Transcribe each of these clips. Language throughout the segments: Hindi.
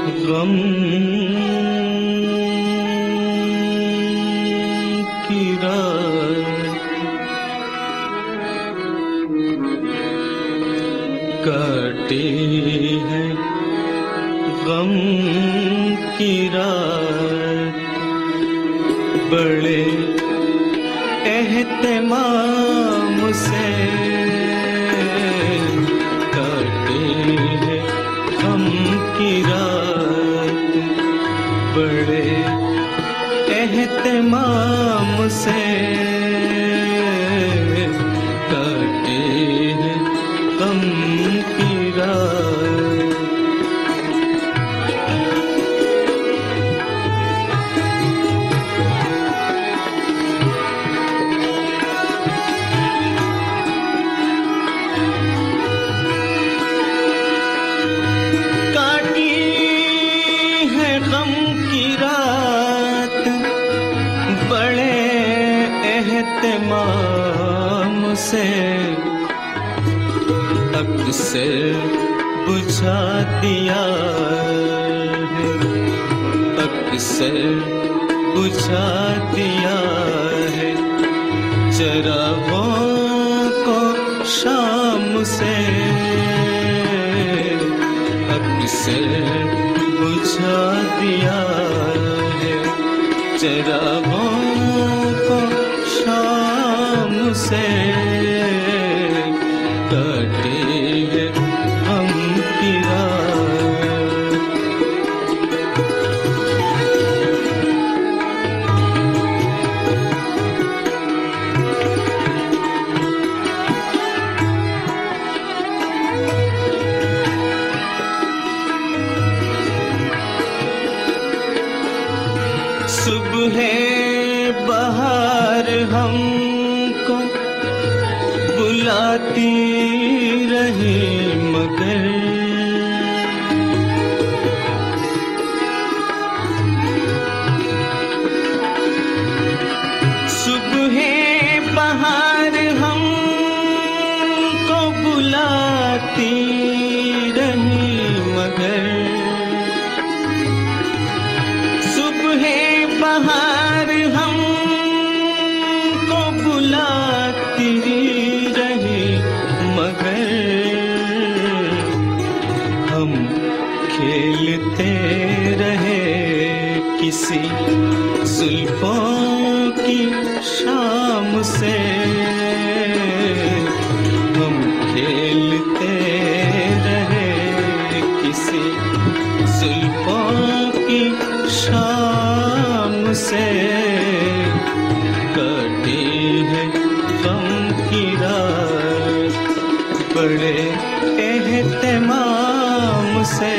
गम की रात काटी है, गम की रात बड़े एहतमाम से काटी है, गम की रात बड़े एहतमाम से काटी है, गम की रात। गम की रात बड़े एहतमाम से अक्सर बुझा दिया है, अक्सर बुझा दिया है चरागों को शाम से, अक्सर बुझा दिया है चरागों को शाम से काटी है, गम की रात। सुबह बहार हमको बुलाती रही मगर सुबह बहार हमको बुलाती रही मगर बहार हमको बुलाती रही मगर हम खेलते रहे किसी जुल्फों की शाम से, हम खेलते रहे किसी जुल्फों की शाम से काटी है, गम की रात बड़े एहतमाम से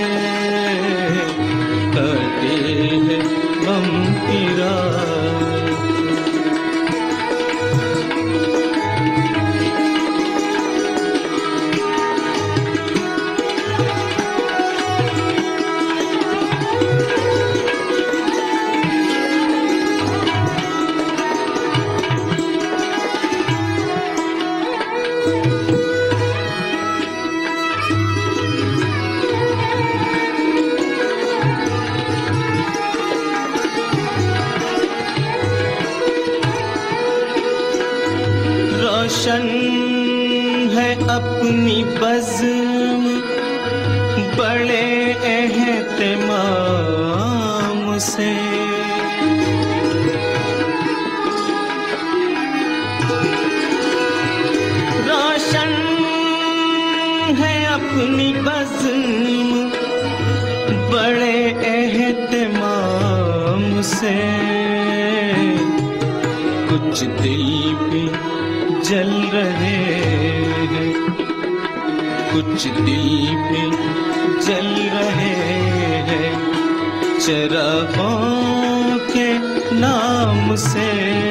काटी है, गम की रात। रोशन है अपनी बज़्म बड़े एहतमाम से, रोशन है अपनी बज़्म बड़े एहतमाम से, कुछ दिल भी जल रहे हैं, कुछ दिल भी जल रहे हैं चरागों के नाम से,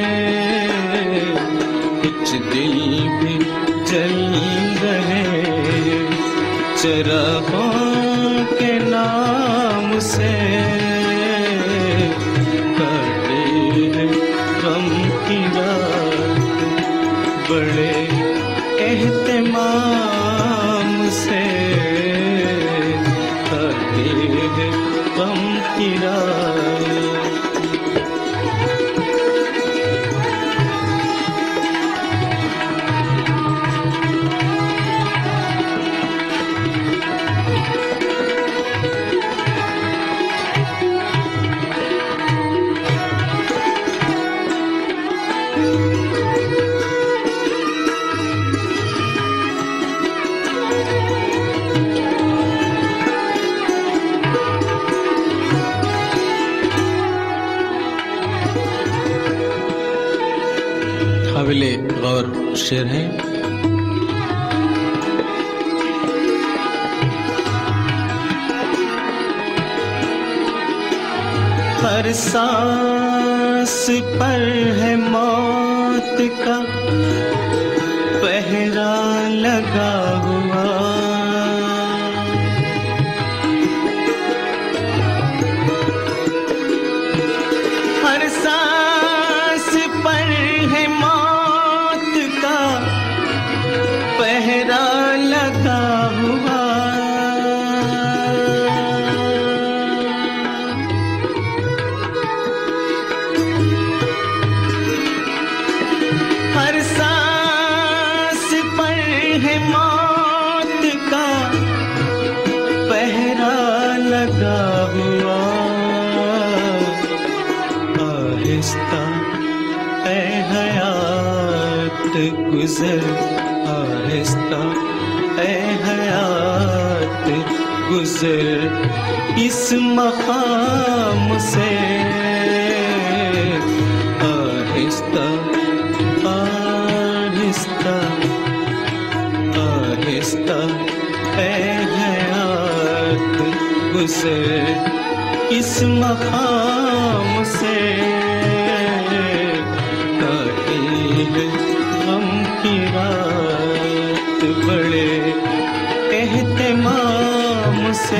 कुछ दिल भी जल रहे हैं चरागों के नाम से काटी है, गम की रात बड़े एहतमाम से काटी है, शेर है। हर सांस पर है मौत का पहरा लगा हुआ, हर सांस पर है मौत का पहरा लगा हुआ। हर सांस पर है मौत का पहरा लगा हुआ। आहिस्ता ऐ हयात गुजर, आहिस्ता ऐ हयात गुजर इस मकाम से। आहिस्ता आहिस्ता आहिस्ता ऐ हयात गुजर इस मकाम से। काटी है गम की रात बड़े एहतमाम से।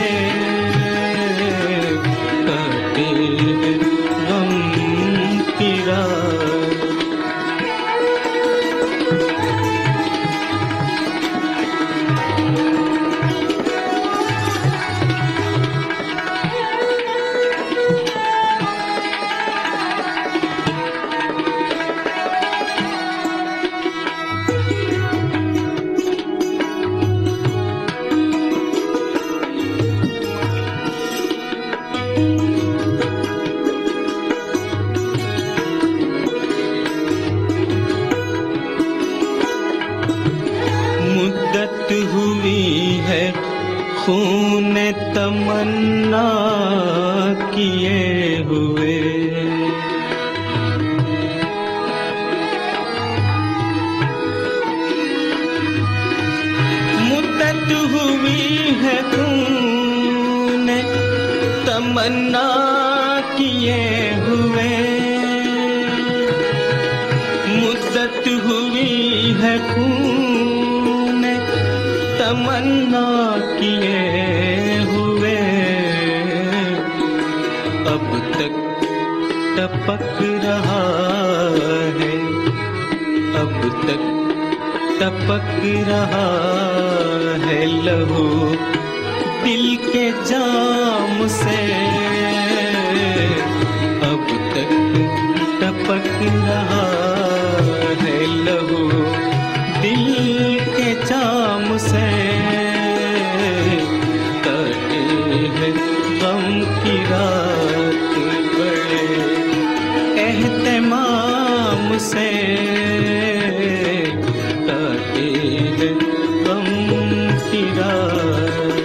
काटी है गम की रात। मुद्दत हुई है खून तमन्ना किए हुए, मुद्दत हुई है खून तमन्ना किए हुए। मुद्दत हुई है खून तमन्ना किए हुए। अब तक टपक रहा है, अब तक टपक रहा है लहू दिल के जाम से। अब तक टपक रहा है लहू दिल के जाम से। काटे है गम की रात बड़े एहतमाम से। काटे है गम की रात।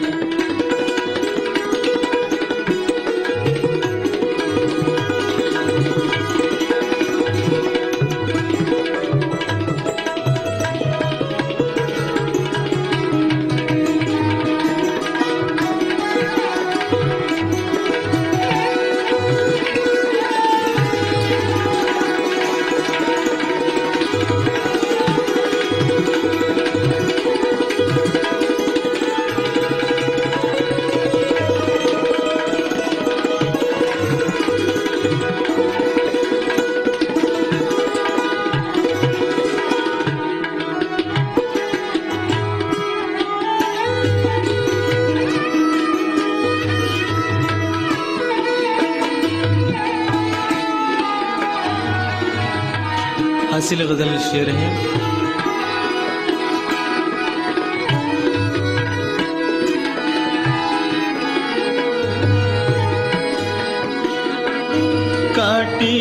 हासिल गजल शेर है। काटी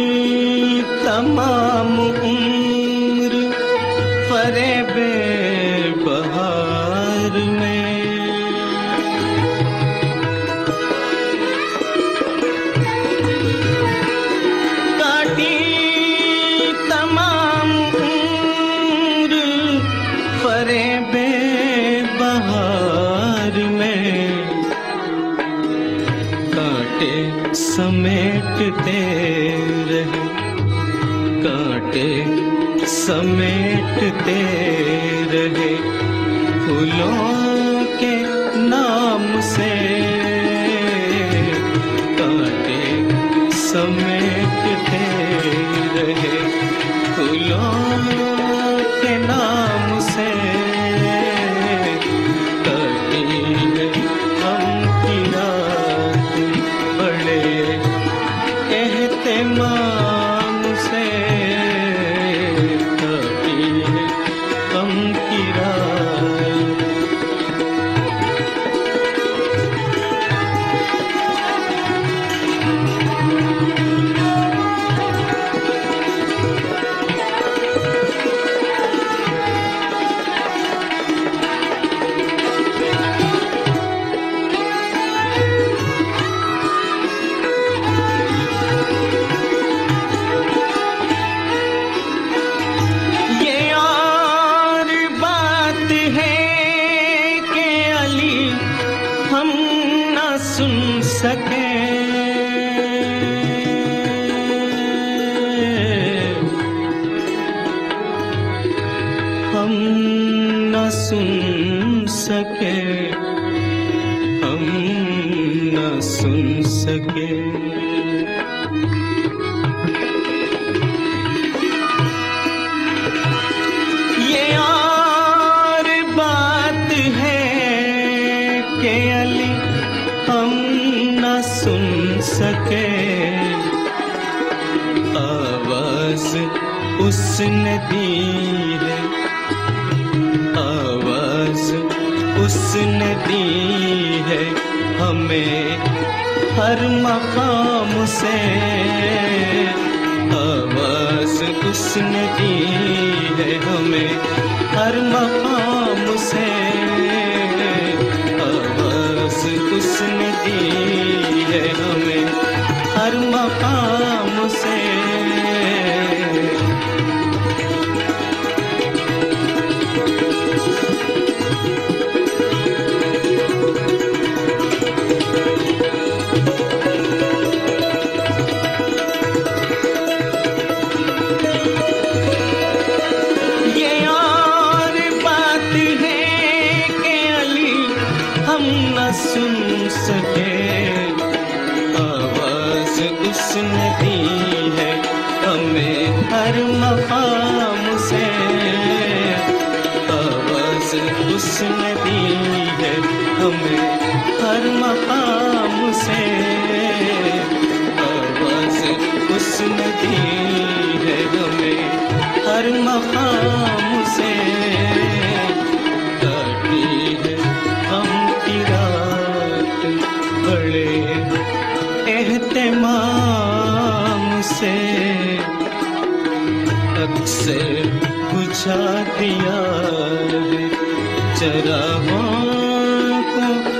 तमाम उम्र फरेबे बहार में, काटी तमाम समेटते रहे, कांटे समेटते रहे फूलों के नाम से, कांटे समेटते रहे फूलों के नाम से। कटी है हम की रात बड़े एहतिमाम से, कटी है हम की रात। हम न सुन सके, हम न सुन सके, हम न सुन सके। ये और बात है के अली हम न सुन सके, आवाज उसने दी है, आवाज उसने दी है हमें हर मकाम से, आवाज उसने दी है हमें हर मकाम से, आवाज उसने दी है हमें हर मकाम से। ये और बात है कि अली हम न सुन सके, आवाज उसने दी है हमें हर मकाम से, आवाज उसने दी है हमें हर मकाम से, आवाज उसने दी है हमें हर मकाम से। काटी है हम की रात बड़े एहतिमाम से, अक्सर बुझा दिया है चरागों को